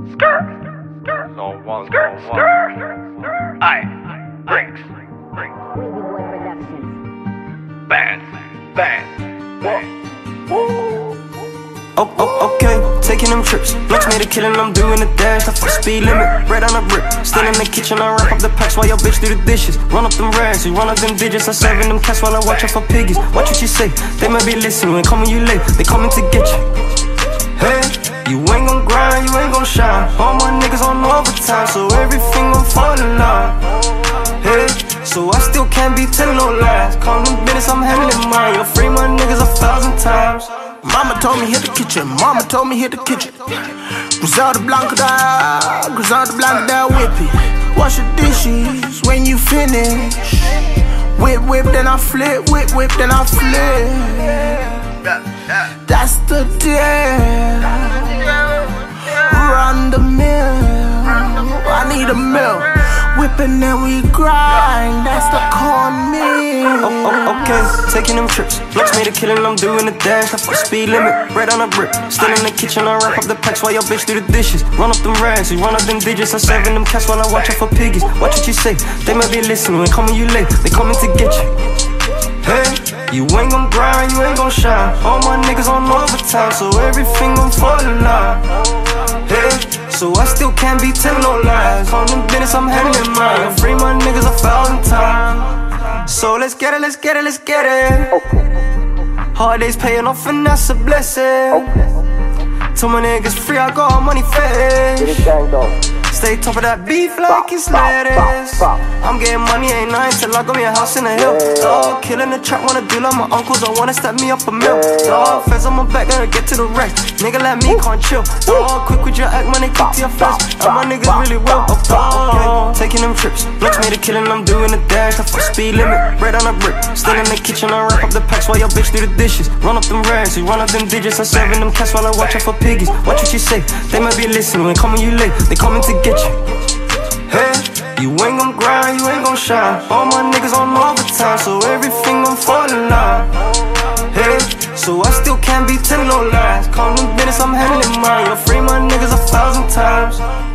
Zone 1, Zone 1. Aye, Bricks. Bands. Okay, taking them trips. Blocks made a killing, I'm doing the dash. I fuck speed limit, bread on a brick. Still in the kitchen, I wrap up the packs while your bitch do the dishes. Run up them rags, you run up them digits. I serving them cats while I watch out for piggies. Watch what you say, they might be listening. When coming you late, they coming to get you. Hey, you ain't gon' grind, you ain't gon' shine. All my niggas on overtime, so everything gon' fall in line. Hey, so I still can't be telling no lies. Call them business, I'm handling mine. You'll free my niggas 1,000 times. Mama told me hit the kitchen, mama told me hit the kitchen. Griselda Blanca da whip it. Wash the dishes when you finish. Whip, then I flip, whip, then I flip. That's the deal. Run the mill, I need a mill. Whippin' and we grind, that's the cornmeal. Okay, taking them trips. Blocks made a killing, I'm doing the dash. I fuck speed limit, bread on a brick. Still in the kitchen, I wrap up the packs while your bitch do the dishes. Run up them rags, you run up them digits. I serving them cats while I watch out for piggies. Watch what you say, they might be listening. When coming you late, they coming to get you. Hey, you ain't gon' grind, you ain't gon' shine. All my niggas on overtime, so everything gon' fall in line. Hey, so I still can't be telling no lies. On them business, I'm handling mine. Free my niggas 1,000 times. So let's get it, let's get it, let's get it. Hard days paying off and that's a blessing. Till my niggas free, I got money fast. Stay top of that beef like it's lettuce. I'm getting money, ain't lying till I got me a house in the hill. Dog, killing the trap, wanna do like my uncles, I wanna step me up a mill. Dog, feds on my back, gotta get to the wreck. Nigga like me can't chill. Dog, quick with your act, money quick to your flesh. And my niggas really will. Okay, taking them trips. Blocks made a killing, I'm doing the dash. I fuck speed limit, bread on a brick. Still in the kitchen, I wrap up the packs while your bitch do the dishes. Run up them rags, you run up them digits. I serving them cats while I watch out for piggies. Watch what you say, they might be listening. When coming you late, they coming to get you. Hey, you ain't gon' grind, you ain't gon' shine. All my niggas on overtime, so everything gon' fall in line. Hey, so I still can't be telling no lies. Call them business, I'm handling mine. You'll free my niggas 1,000 times.